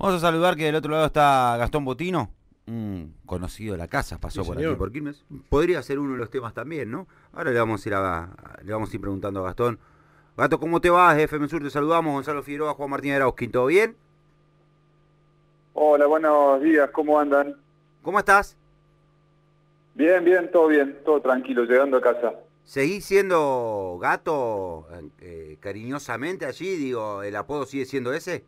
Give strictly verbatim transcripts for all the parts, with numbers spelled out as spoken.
Vamos a saludar que del otro lado está Gastón Botino, un conocido de la casa, pasó Sí, por señor. aquí por Quilmes. Podría ser uno de los temas también, ¿no? Ahora le vamos a ir a, le vamos a ir preguntando a Gastón. Gato, ¿cómo te vas? F M Sur, te saludamos. Gonzalo Figueroa, Juan Martín Arauzquín, ¿todo bien? Hola, buenos días, ¿cómo andan? ¿Cómo estás? Bien, bien, todo bien, todo tranquilo, llegando a casa. ¿Seguís siendo Gato eh, cariñosamente allí? Digo, ¿el apodo sigue siendo ese?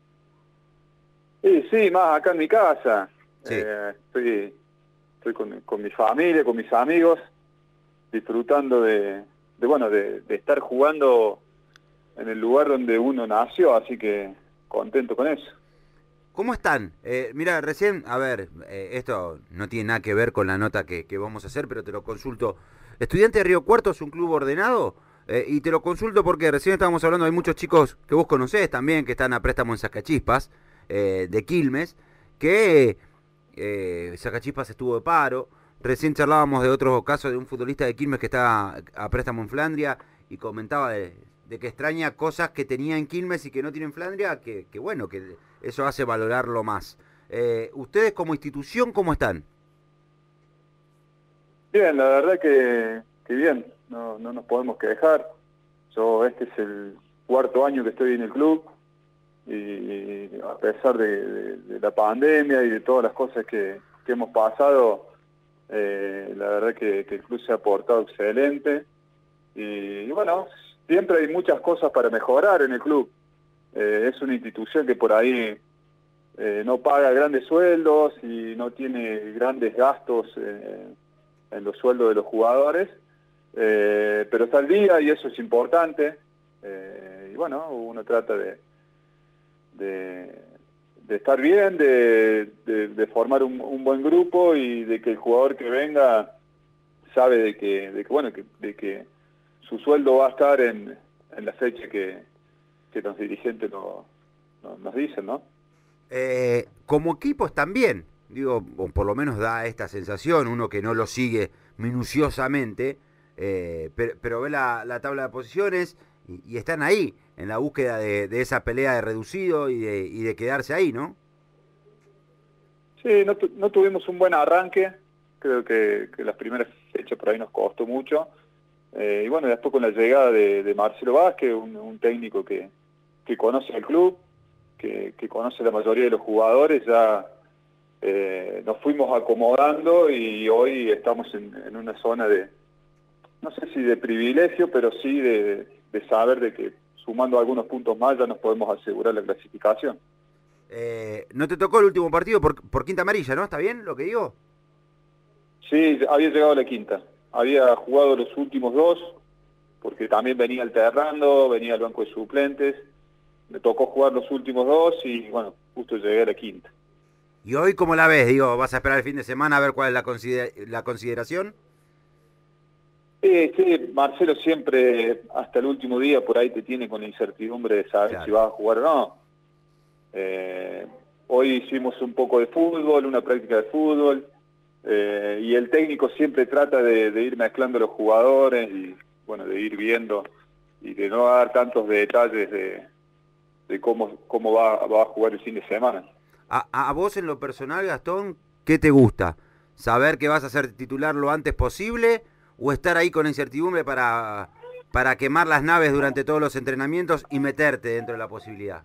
Sí, sí, más acá en mi casa. Sí. Eh, estoy estoy con, con mi familia, con mis amigos, disfrutando de, de bueno, de, de estar jugando en el lugar donde uno nació, así que contento con eso. ¿Cómo están? Eh, mira, recién, a ver, eh, esto no tiene nada que ver con la nota que, que vamos a hacer, pero te lo consulto. Estudiante de Río Cuarto es un club ordenado eh, y te lo consulto porque recién estábamos hablando, hay muchos chicos que vos conocés también, que están a préstamo en Sacachispas, eh, de Quilmes, que eh, Sacachispas estuvo de paro. Recién charlábamos de otro caso de un futbolista de Quilmes que está a préstamo en Flandria y comentaba de, de que extraña cosas que tenía en Quilmes y que no tiene en Flandria, que, que bueno, que eso hace valorarlo más. Eh, ¿Ustedes como institución cómo están? Bien, la verdad que, que bien, no, no nos podemos quejar. Yo este es el cuarto año que estoy en el club y a pesar de, de, de la pandemia y de todas las cosas que, que hemos pasado, eh, la verdad que, que el club se ha portado excelente y, y bueno, siempre hay muchas cosas para mejorar en el club. Eh, es una institución que por ahí eh, no paga grandes sueldos y no tiene grandes gastos eh, en los sueldos de los jugadores, eh, pero está al día y eso es importante. Eh, y bueno, uno trata de, de, de estar bien, de, de, de formar un, un buen grupo y de que el jugador que venga sabe de que, de que bueno, que, de que su sueldo va a estar en, en la fecha que, que los dirigentes no, no, nos dicen, ¿no? Eh, como equipos también, digo, o por lo menos da esta sensación, uno que no lo sigue minuciosamente, eh, pero, pero ve la, la tabla de posiciones y, y están ahí, en la búsqueda de, de esa pelea de reducido y de, y de quedarse ahí, ¿no? Sí, no, tu, no tuvimos un buen arranque, creo que, que las primeras fechas por ahí nos costó mucho, eh, y bueno, después con la llegada de, de Marcelo Vázquez, un, un técnico que, que conoce el club, que, que conoce la mayoría de los jugadores, ya eh, nos fuimos acomodando y hoy estamos en, en una zona de, no sé si de privilegio, pero sí de, de saber de que sumando algunos puntos más ya nos podemos asegurar la clasificación. Eh, no te tocó el último partido por, por quinta amarilla, ¿no? ¿Está bien lo que digo? Sí, había llegado a la quinta. Había jugado los últimos dos, porque también venía alternando, venía al banco de suplentes. Me tocó jugar los últimos dos y, bueno, justo llegué a la quinta. ¿Y hoy cómo la ves? Digo, ¿vas a esperar el fin de semana a ver cuál es la, consider la consideración? Sí, sí, Marcelo siempre, hasta el último día, por ahí te tiene con la incertidumbre de saber Claro. si vas a jugar o no. Eh, hoy hicimos un poco de fútbol, una práctica de fútbol, eh, y el técnico siempre trata de, de ir mezclando los jugadores y, bueno, de ir viendo y de no dar tantos detalles de, de cómo, cómo va, va a jugar el fin de semana. A, a vos en lo personal, Gastón, ¿qué te gusta? ¿Saber que vas a ser titular lo antes posible o estar ahí con incertidumbre para, para quemar las naves durante todos los entrenamientos y meterte dentro de la posibilidad?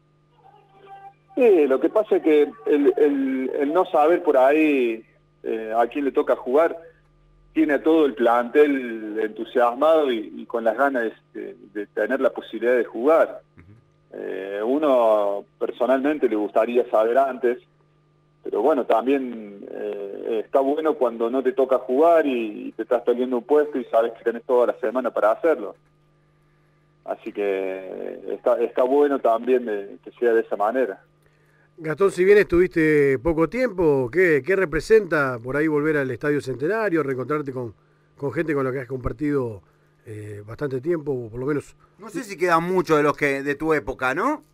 Sí, lo que pasa es que el, el, el no saber por ahí eh, a quién le toca jugar tiene a todo el plantel entusiasmado y, y con las ganas de, de tener la posibilidad de jugar. Eh, uno personalmente le gustaría saber antes, pero bueno, también eh, está bueno cuando no te toca jugar y, y te estás perdiendo un puesto y sabes que tenés toda la semana para hacerlo. Así que está, está bueno también de, que sea de esa manera. Gastón, si bien estuviste poco tiempo, ¿qué, qué representa por ahí volver al Estadio Centenario, reencontrarte con, con gente con la que has compartido eh, bastante tiempo, o por lo menos? No sé si quedan muchos de los que de tu época, ¿no?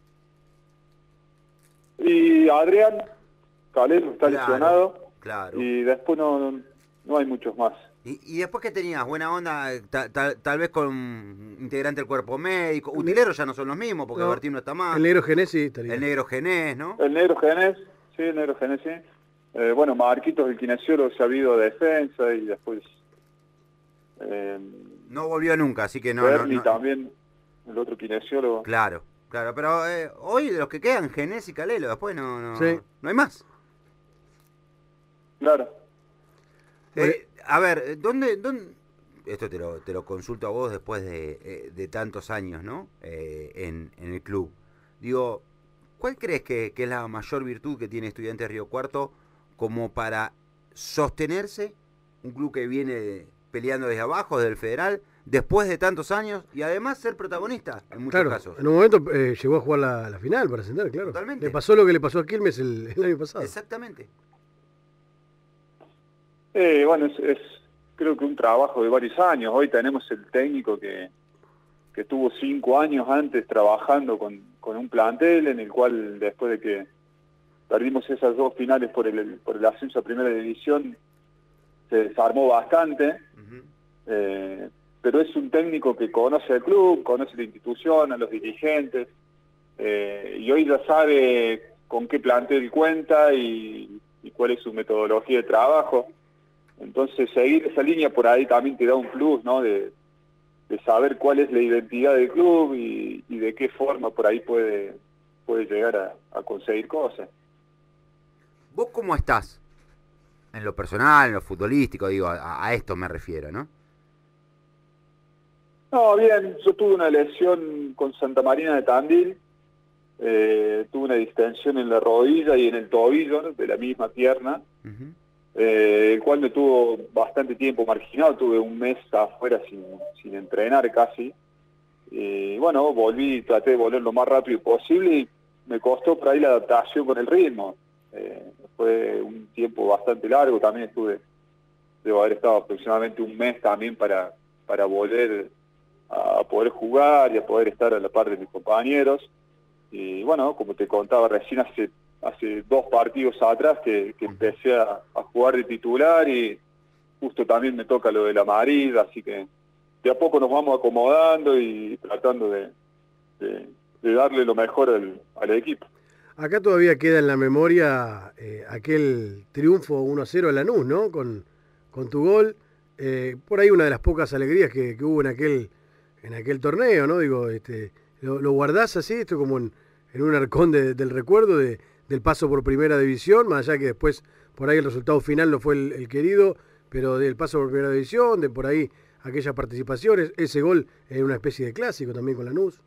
Y Adrián Calero está Claro, lesionado claro. y después no, no, no hay muchos más. ¿Y, y después qué tenías? ¿Buena onda? Ta- ta- tal vez con integrante del cuerpo médico. Utileros ya no son los mismos, porque No, Bertín no está más. el negro Genesi estaría. El negro Genés, ¿no? El negro Genés, sí, el negro Genés, sí. Eh, bueno, Marquitos, el kinesiólogo, se ha habido a defensa y después... Eh, No volvió nunca, así que no... no, Bernie no también, el otro kinesiólogo. Claro, claro. Pero eh, hoy de los que quedan, Genés y Calelo, después no, no, Sí. no hay más. Claro. Eh, a ver, ¿dónde, dónde, esto te lo, te lo consulto a vos después de, eh, de tantos años, ¿no? Eh, en, en el club. Digo, ¿cuál crees que, que es la mayor virtud que tiene Estudiantes Río Cuarto como para sostenerse, un club que viene peleando desde abajo, desde el Federal, después de tantos años, y además ser protagonista en muchos Claro, casos? en un momento eh, llegó a jugar la, la final para ascender, claro. Totalmente. Le pasó lo que le pasó a Quilmes el, el año pasado. Exactamente. Eh, bueno, es, es creo que un trabajo de varios años. Hoy tenemos el técnico que, que estuvo cinco años antes trabajando con, con un plantel en el cual, después de que perdimos esas dos finales por el, por el ascenso a primera división, se desarmó bastante. Uh-huh. eh, pero es un técnico que conoce el club, conoce la institución, a los dirigentes, eh, y hoy ya sabe con qué plantel cuenta y, y cuál es su metodología de trabajo. Entonces seguir esa línea por ahí también te da un plus, ¿no? De, de saber cuál es la identidad del club y, y de qué forma por ahí puede, puede llegar a, a conseguir cosas. ¿Vos cómo estás? En lo personal, en lo futbolístico, digo, a, a esto me refiero, ¿no? No, bien, yo tuve una lesión con Santa Marina de Tandil, eh, tuve una distensión en la rodilla y en el tobillo, ¿no? De la misma pierna. Uh-huh. Eh, el cual me tuvo bastante tiempo marginado, tuve un mes afuera sin, sin entrenar casi, y bueno, volví, traté de volver lo más rápido posible y me costó por ahí la adaptación con el ritmo. Eh, fue un tiempo bastante largo, también estuve, debo haber estado aproximadamente un mes también para, para volver a poder jugar y a poder estar a la par de mis compañeros, y bueno, como te contaba recién, hace hace dos partidos atrás que, que empecé a, a jugar de titular y justo también me toca lo de la Madrid, así que de a poco nos vamos acomodando y tratando de, de, de darle lo mejor al, al equipo. Acá todavía queda en la memoria eh, aquel triunfo uno a cero a Lanús, ¿no? Con, con tu gol. Eh, por ahí una de las pocas alegrías que, que hubo en aquel, en aquel torneo, ¿no? Digo, este, lo, lo guardás así, esto como en, en un arcón de, del recuerdo de del paso por primera división, más allá que después por ahí el resultado final no fue el, el querido, pero del paso por primera división, de por ahí aquellas participaciones, ese gol es una especie de clásico también con Lanús.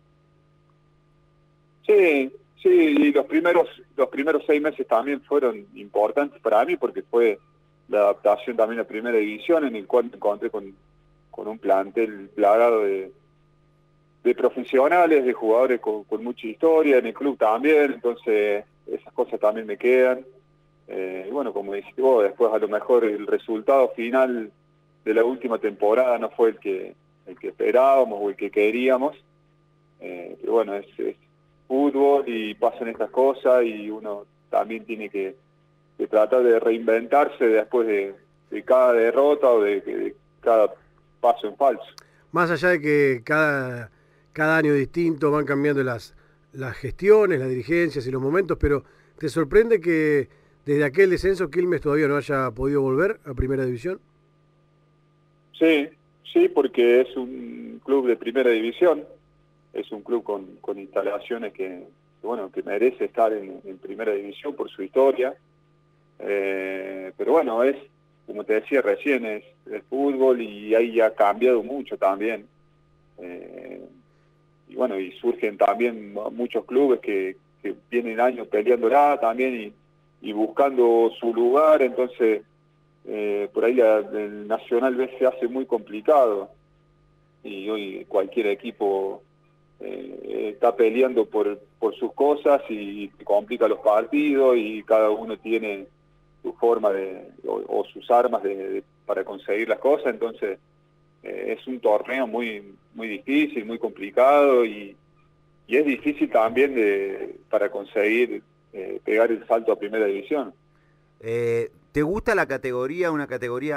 Sí, sí, y los primeros, los primeros seis meses también fueron importantes para mí porque fue la adaptación también a primera división, en el cual me encontré con, con un plantel plagado de de profesionales, de jugadores con, con mucha historia, en el club también, entonces esas cosas también me quedan. Eh, y bueno, como dijiste vos, después a lo mejor el resultado final de la última temporada no fue el que el que esperábamos o el que queríamos, eh, pero bueno, es, es fútbol y pasan estas cosas y uno también tiene que, que tratar de reinventarse después de, de cada derrota o de, de cada paso en falso. Más allá de que cada, cada año distinto van cambiando las, las gestiones, las dirigencias y los momentos, pero ¿te sorprende que desde aquel descenso Quilmes todavía no haya podido volver a Primera División? Sí, sí, porque es un club de Primera División, es un club con, con instalaciones que, bueno, que merece estar en, en Primera División por su historia, eh, pero bueno, es, como te decía recién, es el fútbol y ahí ha cambiado mucho también. Eh, y bueno, y surgen también muchos clubes que, que vienen años peleándola también y, y buscando su lugar, entonces eh, por ahí la, el Nacional B se hace muy complicado y hoy cualquier equipo eh, está peleando por, por sus cosas y complica los partidos y cada uno tiene su forma de o, o sus armas de, de, para conseguir las cosas, entonces eh, es un torneo muy muy difícil, muy complicado y, y es difícil también de para conseguir eh, pegar el salto a Primera División. Eh, ¿Te gusta la categoría, una categoría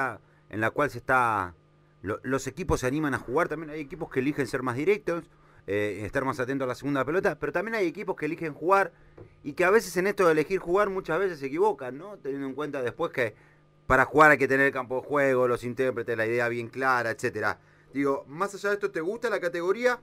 en la cual se está lo, los equipos se animan a jugar. También hay equipos que eligen ser más directos, eh, estar más atentos a la segunda pelota, pero también hay equipos que eligen jugar y que a veces en esto de elegir jugar muchas veces se equivocan, ¿no? Teniendo en cuenta después que para jugar hay que tener el campo de juego, los intérpretes, la idea bien clara, etcétera. Digo, más allá de esto, ¿te gusta la categoría?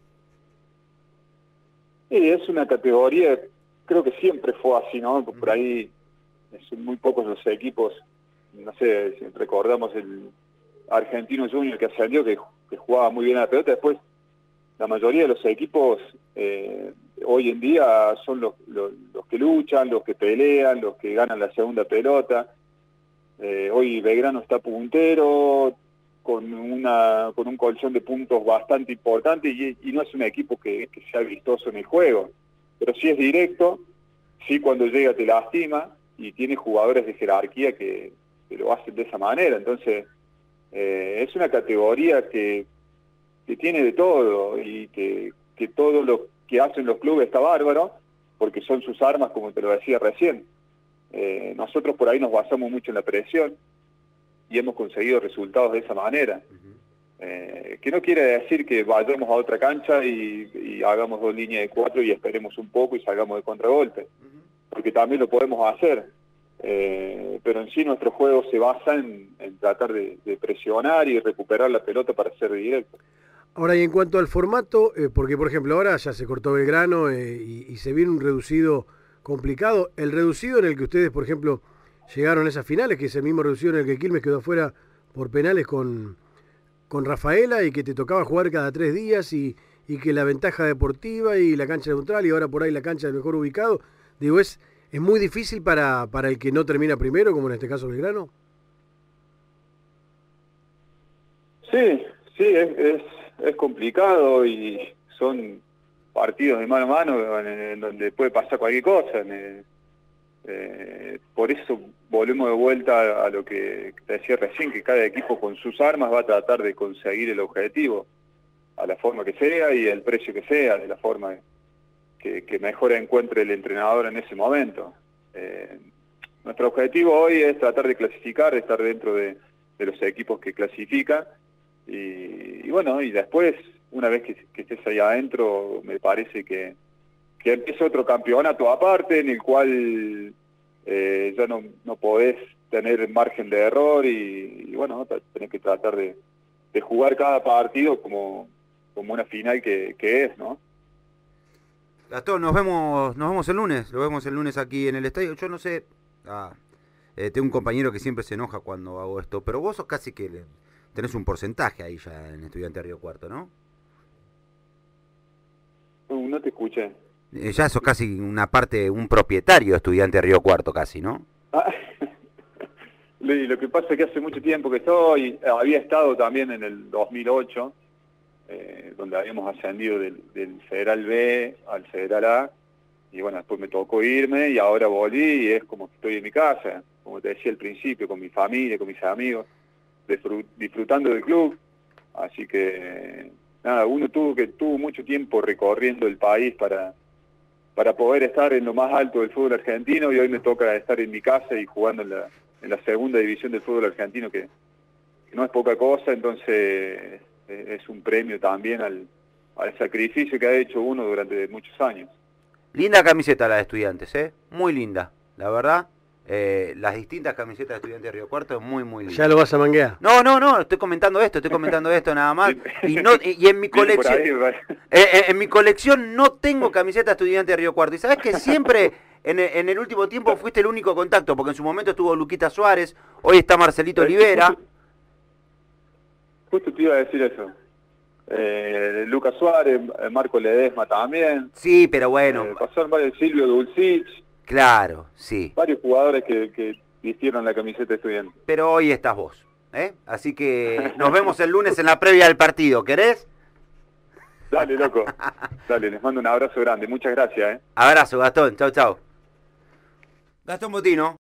Sí, es una categoría, creo que siempre fue así, ¿no? Por ahí son muy pocos los equipos, no sé, si recordamos el Argentino Junior que ascendió, que, que jugaba muy bien a la pelota. Después, la mayoría de los equipos eh, hoy en día son los, los, los que luchan, los que pelean, los que ganan la segunda pelota. Eh, hoy Belgrano está puntero, con una con un colchón de puntos bastante importante y, y no es un equipo que, que sea vistoso en el juego, pero sí es directo, sí cuando llega te lastima y tiene jugadores de jerarquía que, que lo hacen de esa manera. Entonces eh, es una categoría que, que tiene de todo y que, que todo lo que hacen los clubes está bárbaro porque son sus armas, como te lo decía recién. Eh, nosotros por ahí nos basamos mucho en la presión y hemos conseguido resultados de esa manera. Uh-huh. Eh, que no quiere decir que vayamos a otra cancha y, y hagamos dos líneas de cuatro y esperemos un poco y salgamos de contragolpe, uh-huh. porque también lo podemos hacer, eh, pero en sí nuestro juego se basa en, en tratar de, de presionar y recuperar la pelota para ser directo. Ahora, y en cuanto al formato, eh, porque por ejemplo ahora ya se cortó Belgrano eh, y, y se viene un reducido complicado, el reducido en el que ustedes, por ejemplo, llegaron a esas finales, que es el mismo reducido en el que Quilmes quedó fuera por penales con, con Rafaela y que te tocaba jugar cada tres días y, y que la ventaja deportiva y la cancha neutral y ahora por ahí la cancha del mejor ubicado, digo, es, es muy difícil para, para el que no termina primero, como en este caso Belgrano. Sí, sí, es, es, es complicado y son partidos de mano a mano en, en donde puede pasar cualquier cosa. En el, Eh, por eso volvemos de vuelta a, a lo que te decía recién, que cada equipo con sus armas va a tratar de conseguir el objetivo a la forma que sea y el precio que sea, de la forma que, que mejor encuentre el entrenador en ese momento. Eh, nuestro objetivo hoy es tratar de clasificar, de estar dentro de, de los equipos que clasifican y, y bueno, y después, una vez que, que estés ahí adentro, me parece que que empieza otro campeonato aparte en el cual eh, ya no, no podés tener margen de error y, y bueno, tenés que tratar de, de jugar cada partido como, como una final que, que es, ¿no? Gastón, nos vemos, nos vemos el lunes, lo vemos el lunes aquí en el estadio. Yo no sé, ah, eh, tengo un compañero que siempre se enoja cuando hago esto, pero vos sos casi que le, tenés un porcentaje ahí ya en Estudiante de Río Cuarto, ¿no? Uh, no te escuché. Ya sos casi una parte, un propietario Estudiante de Río Cuarto casi, ¿no? Ah, lo que pasa es que hace mucho tiempo que estoy, había estado también en el dos mil ocho, eh, donde habíamos ascendido del, del Federal B al Federal A, y bueno, después me tocó irme y ahora volví y es como que estoy en mi casa, como te decía al principio, con mi familia, con mis amigos, disfrutando del club, así que nada, uno tuvo que tuvo mucho tiempo recorriendo el país para para poder estar en lo más alto del fútbol argentino y hoy me toca estar en mi casa y jugando en la, en la segunda división del fútbol argentino, que, que no es poca cosa, entonces eh, es un premio también al, al sacrificio que ha hecho uno durante muchos años. Linda camiseta la de Estudiantes, ¿eh? Muy linda, la verdad. Eh, las distintas camisetas de Estudiantes de Río Cuarto, muy, muy lindas. ¿Ya lo vas a manguear? No, no, no, estoy comentando esto, estoy comentando esto nada más. Y, no, y, y en mi colección eh, eh, en mi colección no tengo camiseta de Estudiantes de Río Cuarto. Y sabes que siempre en el, en el último tiempo fuiste el único contacto, porque en su momento estuvo Luquita Suárez, hoy está Marcelito Olivera. Justo, justo te iba a decir eso. Eh, Lucas Suárez, Marco Ledesma también. Sí, pero bueno. Eh, pasaron varios, Silvio Dulcich. Claro, sí. Varios jugadores que, que vistieron la camiseta de Estudiantes. Pero hoy estás vos, ¿eh? Así que nos vemos el lunes en la previa del partido, ¿querés? Dale, loco. Dale, les mando un abrazo grande. Muchas gracias, ¿eh? Abrazo, Gastón. Chau, chau. Gastón Botino.